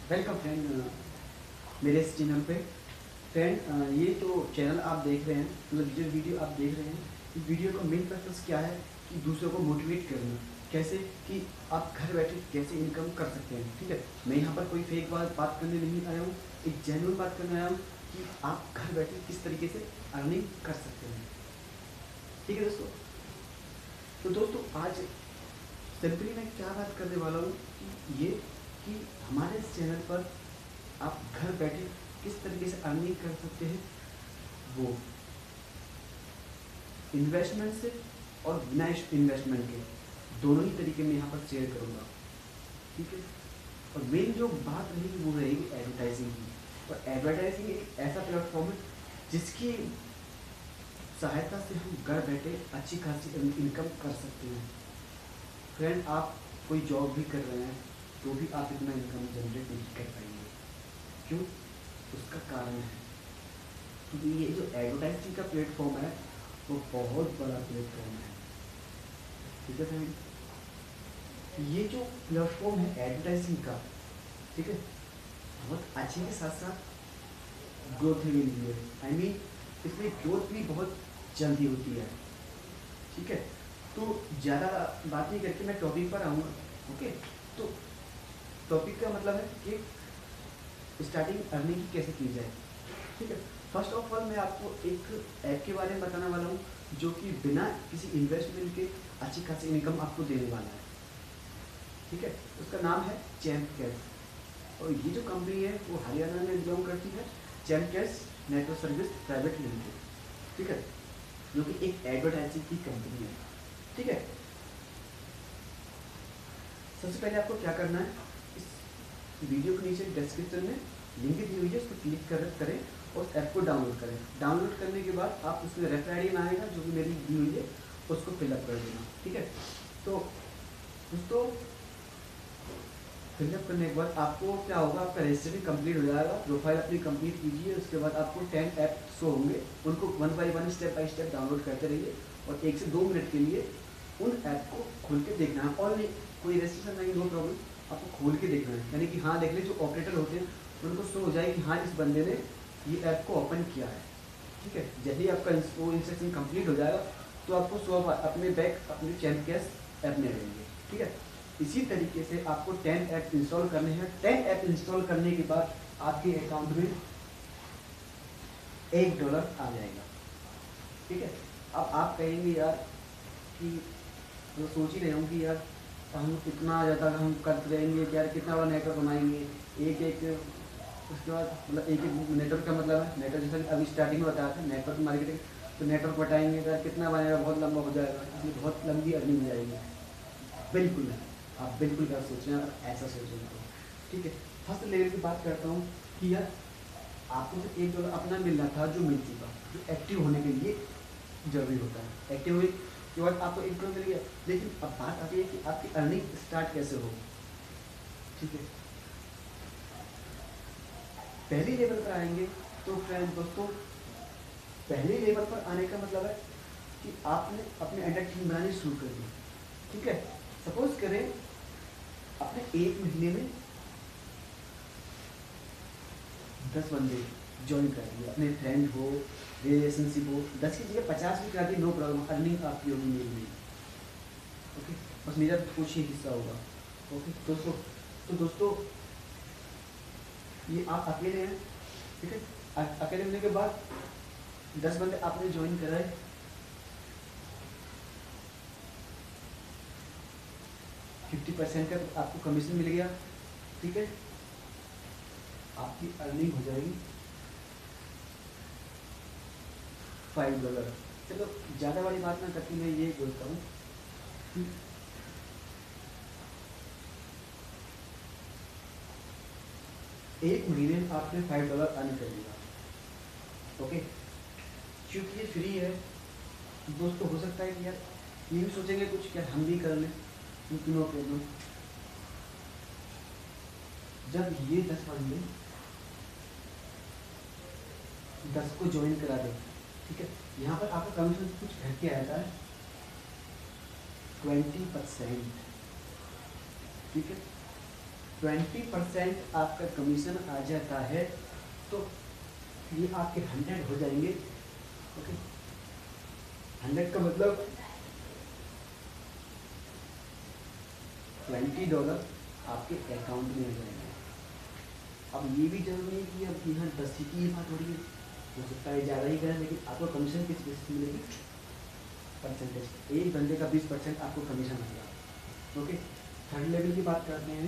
Welcome friend मेरे इस channel पे। फ्रेंड ये जो चैनल आप देख रहे हैं, मतलब जो वीडियो आप देख रहे हैं, इस वीडियो का मेन पर्पस क्या है कि दूसरों को मोटिवेट करना। कैसे कि आप घर बैठे कैसे इनकम कर सकते हैं। ठीक है, मैं यहाँ पर कोई फेक बात करने नहीं आया हूँ, एक जेन्युइन बात करने आया हूँ कि आप घर बैठे किस तरीके से अर्निंग कर सकते हैं। ठीक है दोस्तों, तो दोस्तों आज सिंपली मैं क्या बात करने वाला हूँ कि ये कि हमारे इस चैनल पर आप घर बैठे किस तरीके से अर्निंग कर सकते हैं, वो इन्वेस्टमेंट से और बिना इन्वेस्टमेंट के दोनों ही तरीके मैं यहाँ पर शेयर करूँगा। ठीक है, और मेन जो बात रहेगी वो रहेगी एडवर्टाइजिंग की। और एडवर्टाइजिंग एक ऐसा प्लेटफॉर्म है जिसकी सहायता से हम घर बैठे अच्छी खासी इनकम कर सकते हैं। फ्रेंड, आप कोई जॉब भी कर रहे हैं तो भी आप इतना इनकम जनरेट नहीं कर पाएंगे। क्यों? उसका कारण है क्योंकि ये जो एडवर्टाइजिंग का प्लेटफॉर्म है वो बहुत बड़ा प्लेटफॉर्म है। ठीक है फ्रेंड, ये जो प्लेटफॉर्म है एडवर्टाइजिंग का, ठीक है, बहुत अच्छे के साथ साथ ग्रोथ भी नहीं है। आई मीन इसमें ग्रोथ भी बहुत जल्दी होती है। ठीक है, तो ज़्यादा बात नहीं करके मैं टॉपिक पर आऊँगा। ओके, तो टॉपिक का मतलब है कि स्टार्टिंग अर्निंग की कैसे की जाए। ठीक है, फर्स्ट ऑफ ऑल मैं आपको एक ऐप के बारे में बताने वाला हूँ जो कि बिना किसी इन्वेस्टमेंट के अच्छी खासी इनकम आपको देने वाला है। ठीक है, उसका नाम है चैम्प कैश और ये जो कंपनी है वो हरियाणा में बिलोंग करती है। Champ Cash network service private limited. ठीक है, जो कि एक एडवर्टाइजिंग की कंपनी है। ठीक है, सबसे पहले आपको क्या करना है, इस वीडियो के नीचे डिस्क्रिप्शन में लिंक दी हुई है, उसको क्लिक करें और ऐप को डाउनलोड करें। डाउनलोड करने के बाद आप उसमें रेफर आई डी आएगा जो कि मेरी दी हुई है, उसको फिलअप कर देना। ठीक है, तो दोस्तों फिलअप करने के बाद आपको क्या होगा, आपका रजिस्ट्रेशन कंप्लीट हो जाएगा। प्रोफाइल अपनी कंप्लीट कीजिए, उसके बाद आपको 10 ऐप शो होंगे, उनको one by one step by step download करते रहिए और 1 से 2 मिनट के लिए उन ऐप को खोल के देखना है। और नहीं, कोई रजिस्ट्रेशन नहीं, नो प्रॉब्लम, आपको खोल के देखना है। यानी कि हाँ देख ले, जो ऑपरेटर होते हैं उनको शो हो जाए कि हाँ इस बंदे ने ये ऐप को ओपन किया है। ठीक है, जब भी आपका वो इंस्ट्रक्शन कंप्लीट हो जाएगा तो आपको शो अपने बैक अपने चैम्प कैश ऐप में रहेंगे। ठीक है, इसी तरीके से आपको 10 ऐप इंस्टॉल करने हैं। 10 ऐप इंस्टॉल करने के बाद आपके अकाउंट में $1 आ जाएगा। ठीक है, अब आप कहेंगे यार कि जो सोच ही रहे हूँ कि यार हम इतना ज़्यादा हम करते रहेंगे यार, कितना बड़ा नेटवर्क बनाएंगे, एक एक उसके बाद मतलब एक एक नेटवर्क का मतलब है नेटवर्क, जैसे अभी स्टार्टिंग में बताया था नेटवर्क मार्केटिंग, तो नेटवर्क बताएंगे यार कितना बनेगा, बहुत लंबा हो जाएगा, इसलिए बहुत लंबी अर्निंग हो जाएगी। बिल्कुल नहीं, आप बिल्कुल गलत सोच रहे हैं अगर ऐसा सोच रहे हैं तो। ठीक है, फर्स्ट लेवल की बात करता हूँ कि यार आपको जो $1 अपना मिलना था, जो मिल चुका, जो एक्टिव होने के लिए जरूरी होता है। एक्टिव हुई के बाद आपको $1 मिल गया, लेकिन अब बात आती है कि आपकी अर्निंग स्टार्ट कैसे हो। ठीक है, पहली लेवल पर आएंगे तो फ्रेंड दोस्तों, पहले लेवल पर आने का मतलब है कि आपने अपने अंडर टीम बनानी शुरू कर दी। ठीक है, सपोज करें अपने 1 महीने में 10 बंदे ज्वाइन कर दिए, अपने फ्रेंड हो, रिलेशनशिप हो, 10 की जगह 50 भी कर दी, नो प्रॉब्लम, अर्निंग आपकी होगी मेल में। ओके, बस मेरा कुछ ही हिस्सा होगा। ओके दोस्तों, तो दोस्तों ये आप अकेले हैं। ठीक है, अकेले होने के बाद 10 बंदे आपने ज्वाइन कराए, 50% का तो आपको कमीशन मिल गया। ठीक है, आपकी अर्निंग हो जाएगी $5। चलो ज़्यादा बड़ी बात ना करके मैं ये बोलता हूँ कि एक महीने में आपने $5 अर्न कर लिया। ओके, क्योंकि ये फ्री है दोस्तों, हो सकता है कि यार ये भी सोचेंगे कुछ क्या हम भी कर लें, नो प्रॉब्लम। जब ये 10 बंदे 10 को ज्वाइन करा दे, ठीक है, यहाँ पर आपका कमीशन कुछ घट के आता है 20%। ठीक है, 20% आपका कमीशन आ जाता है, तो ये आपके 100 हो जाएंगे। ओके, 100 का मतलब $20 आपके अकाउंट में आ जाएंगे। अब ये भी जरूरी है कि अब यहाँ 10 की बात हो रही है, हो सकता है ज़्यादा ही करें, लेकिन आपको कमीशन किस बेसिस पे मिलेगी? परसेंटेज। एक बंदे का 20% आपको कमीशन मिलेगा। ओके, थर्ड लेवल की बात करते हैं।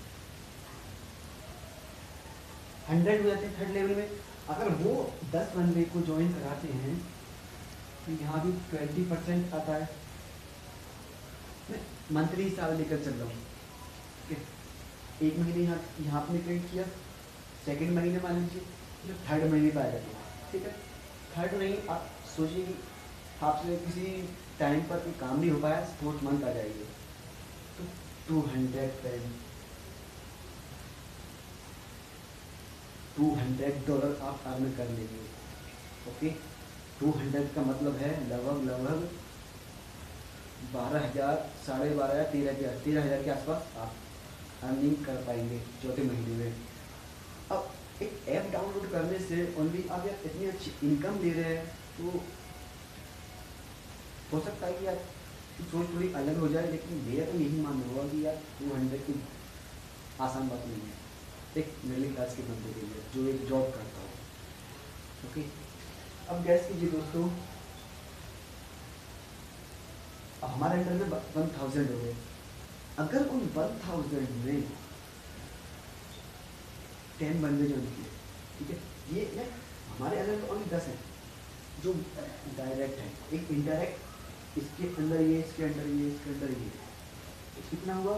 100 हो जाते हैं थर्ड लेवल में। अगर वो 10 बंदे को ज्वाइन कराते हैं तो यहाँ भी 20% आता है। मैं मंथली हिसाब लेकर चल रहा हूँ। ठीक है, एक महीने यहाँ आपने क्रेडिट किया, सेकेंड महीने मान लीजिए, जो थर्ड महीने पर आ जाती है। ठीक है, थर्ड महीने आप सोचिए कि आपसे किसी टाइम पर कोई काम नहीं हो पाया, फोर्थ मंथ आ जाएगी, तो $200 आप अर्न कर लेंगे। ओके, 200 का मतलब है लगभग 12,000, 12,500, 13,000 के आसपास आप अर्निंग कर पाएंगे चौथे महीने में। अब एक ऐप डाउनलोड करने से ओनली आप यार इतनी अच्छी इनकम ले रहे हैं, तो हो सकता है कि यार सोच थोड़ी अलग हो जाए, लेकिन मेरा तो यही मानना होगा कि यार 200 की आसान बात नहीं है एक मिडिल क्लास के बंदे के लिए जो एक जॉब करता हो। ओके, अब गैस कीजिए दोस्तों, अब हमारे अंडर में 1000 हो गए। अगर उन 1000 में 10 बंदे जो निकले, ठीक है, ये ना हमारे अंदर तो ओनली 10 है जो डायरेक्ट है, एक इनडायरेक्ट, इसके अंदर ये, इसके अंदर ये, इसके अंदर ये, तो कितना हुआ?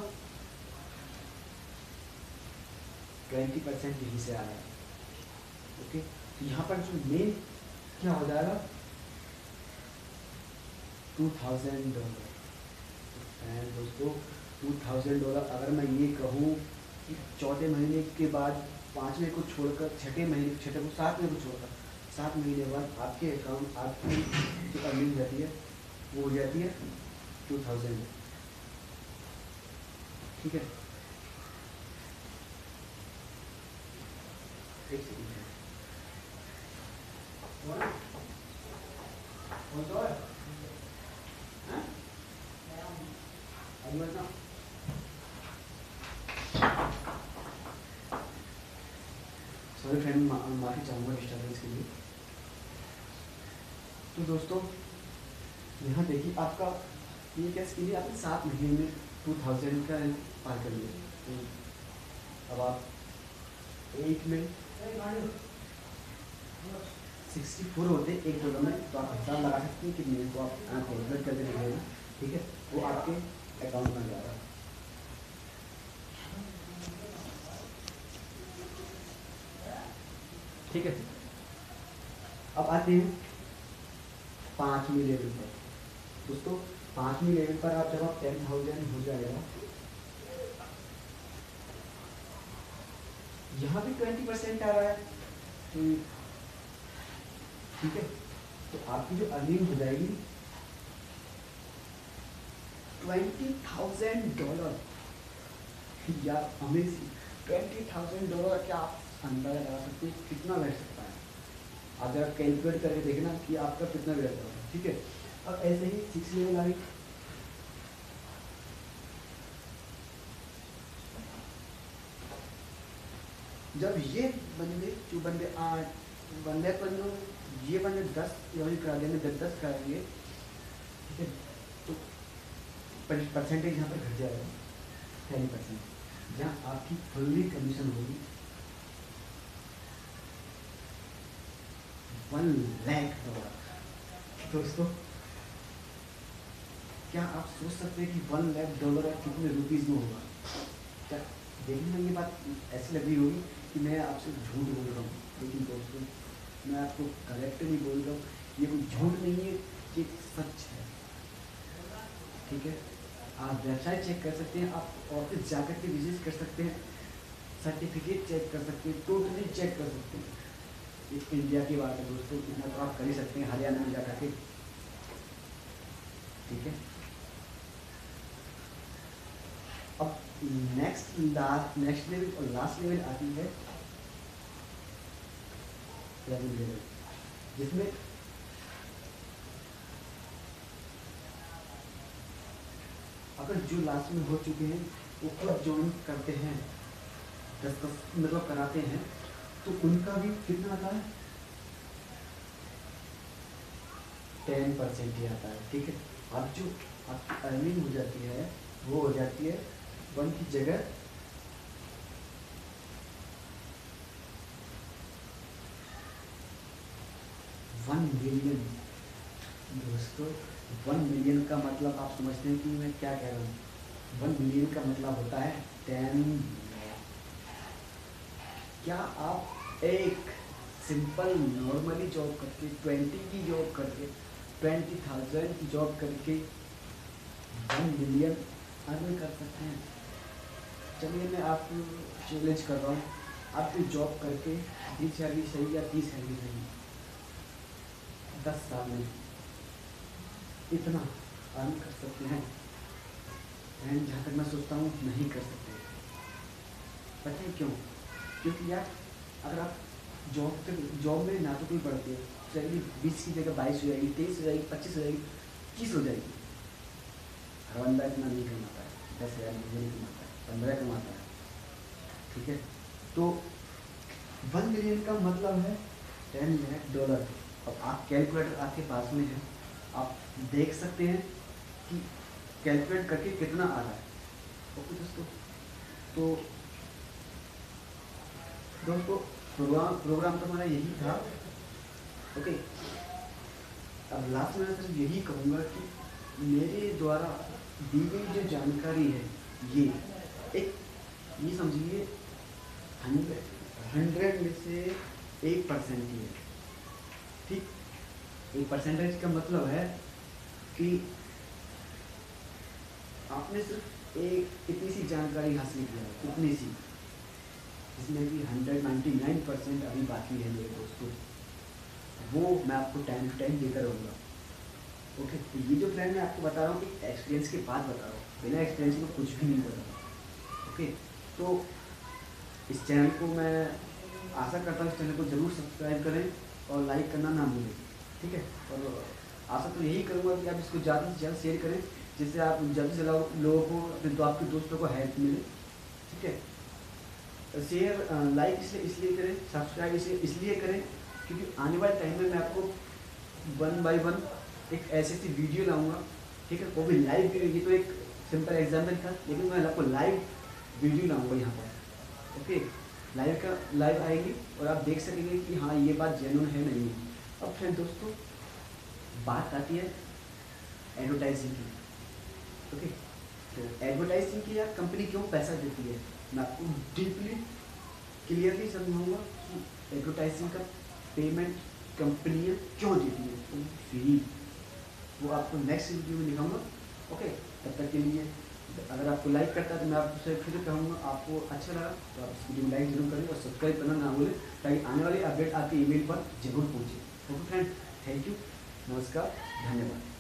20% यहीं से आ रहा है। ओके, तो यहाँ पर जो मेन क्या हो जाएगा? $2,000। एंड दोस्तों, $2,000 अगर मैं ये कहूँ कि चौथे महीने के बाद, पाँचवें को छोड़कर, छठे को, सातवें को छोड़कर 7 महीने बाद आपके अकाउंट, आपकी जो अर्निंग जाती है वो हो जाती है 2000। ठीक है, एक सेकंड है, सॉरी फ्रेंड, माफ़ी चाहूँगा डिस्टर्बेंस के लिए। तो दोस्तों यहाँ देखिए, आपका ये कैसे के लिए आपने 7 महीने में 2000 का पार कर लिया। अब आप एक में 64 होते $1 में, तो आप हिसाब लगा सकते हैं कितने को आप कैलकुलेट करके देखेगा। ठीक है, वो आपके अकाउंट में जा रहा है। ठीक है, अब आते हैं 5वीं लेवल पर। दोस्तों 5वीं लेवल पर आप जब आप 10,000 हो जाएगा, यहाँ भी 20% आ रहा है। ठीक है, तो आपकी जो अर्निंग हो जाएगी $20,000। यार अमेजिंग, $20,000 क्या आप अंदाजा लगा सकते हैं कितना बैठ सकता है? अगर आप कैलकुलेट करके देखना कि आपका कितना बैठ रहा है। ठीक है, अब ऐसे ही 6 लेवल आ गई। जब ये बंदे, जो बंदे 8 बंदे पर जो ये बंदे 10 लेवल करा देंगे, 10 कराएंगे, ठीक है, तो परसेंटेज यहाँ पर घट जाएगा 10%, जहाँ आपकी फुल्ली कमीशन होगी $1,00,000। दोस्तों क्या आप सोच सकते हैं कि $1,00,000 कितने रुपीज़ में होगा? क्या देखने में ये बात ऐसी लग रही होगी कि मैं आपसे झूठ बोल रहा हूँ, लेकिन दोस्तों मैं आपको करेक्ट नहीं बोल रहा हूँ, ये कोई झूठ नहीं है, ये सच है। ठीक है, आप वेबसाइट चेक कर सकते हैं, आप ऑफिस जाकर के विजिट कर सकते हैं, सर्टिफिकेट चेक कर सकते हैं, टोटली चेक कर सकते हैं। इस इंडिया की बात है दोस्तों, इतना तो आप कर ही सकते हैं हरियाणा में जाकर के। ठीक है, अब नेक्स्ट लेवल और लास्ट लेवल आती है रेवेन्यू लेवल, जिसमें अगर जो लास्ट में हो चुके हैं वो खुद ज्वाइन करते हैं, 10 मतलब कराते हैं, तो उनका भी कितना आता है, 10% ही आता है। ठीक है, अब जो आपकी अर्निंग हो जाती है वो हो जाती है 1 की जगह 1 मिलियन। दोस्तों 1 मिलियन का मतलब आप समझते हैं कि मैं क्या कह रहा हूँ। 1 मिलियन का मतलब होता है 10 लाख। क्या आप एक सिंपल नॉर्मली जॉब करके 20 की जॉब करके 20,000 की जॉब करके 1 मिलियन अर्न कर सकते हैं? चलिए मैं आपको चैलेंज कर रहा हूँ, आपकी जॉब करके 20,000 की सही या 30,000 की सही, 10 साल में इतना अर्न कर सकते हैं? एंड जहाँ तक मैं सोचता हूँ नहीं कर सकते। पता है क्यों? क्योंकि यार अगर आप जॉब में ना तो कोई बढ़ती है, सैलरी 20 की जगह 22 हो जाएगी, 23 हो जाएगी, 25 हो जाएगी, 30 हो जाएगी। हर बंदा इतना नहीं कमाता है, 10,000 नहीं कमाता है, 15 कमाता है। ठीक है, तो 1 मिलियन का मतलब है $10 लाख। अब आप कैलकुलेटर आपके पास में है, आप देख सकते हैं कि कैलकुलेट करके कितना आ रहा है। ओके दोस्तों, तो प्रोग्राम तो हमारा यही था। ओके, अब लास्ट में मैं सिर्फ यही कहूँगा कि मेरे द्वारा दी गई जो जानकारी है ये समझिए 100 में से 1% ही है। ठीक, 1% का मतलब है कि आपने सिर्फ एक इतनी सी जानकारी हासिल किया है, इतनी सी, जिसमें कि 199% अभी बाकी है मेरे दोस्तों। वो मैं आपको टाइम टू टाइम देकर रहूँगा। ओके, तो ये जो प्लान मैं आपको बता रहा हूँ कि एक्सपीरियंस के बाद बता रहा हूँ, बिना एक्सपीरियंस में कुछ भी नहीं बता रहा। ओके, तो इस चैनल को मैं आशा करता हूँ इस चैनल को ज़रूर सब्सक्राइब करें और लाइक करना ना भूलें। ठीक है, और आशा तो यही करूँगा कि आप इसको ज़्यादा से ज़्यादा शेयर करें, जिससे आप जल्दी से लोगों को, अपने आपके दोस्तों को हेल्प मिले। ठीक है, शेयर लाइक इसलिए करें, सब्सक्राइब इसलिए करें क्योंकि आने वाले टाइम में मैं आपको 1 बाय 1 एक ऐसी वीडियो लाऊंगा। ठीक है, वो भी लाइव वीडियो। ये तो एक सिंपल एग्जाम्पल था, लेकिन मैं आपको लाइव वीडियो लाऊंगा यहाँ पर। ओके, लाइव आएगी और आप देख सकेंगे कि हाँ ये बात जेन्युइन है नहीं है। अब फिर दोस्तों बात आती है एडवर्टाइजिंग की। ओके, तो एडवर्टाइजिंग की यार कंपनी क्यों पैसा देती है, मैं आपको डीपली क्लियरली समझाऊंगा कि एडवर्टाइजिंग का पेमेंट कंपनियाँ क्यों देती है फ्री। वो आपको नेक्स्ट वीडियो में दिखाऊंगा। ओके, तब तक के लिए अगर आपको लाइक करता है तो मैं आपसे फिर कहूँगा, आपको अच्छा लगा तो आप इस वीडियो में लाइक जरूर करें और सब्सक्राइब करना ना भूलें, ताकि आने वाली अपडेट आपके ईमेल पर जरूर पहुँचे। ओके फ्रेंड, थैंक यू, नमस्कार, धन्यवाद।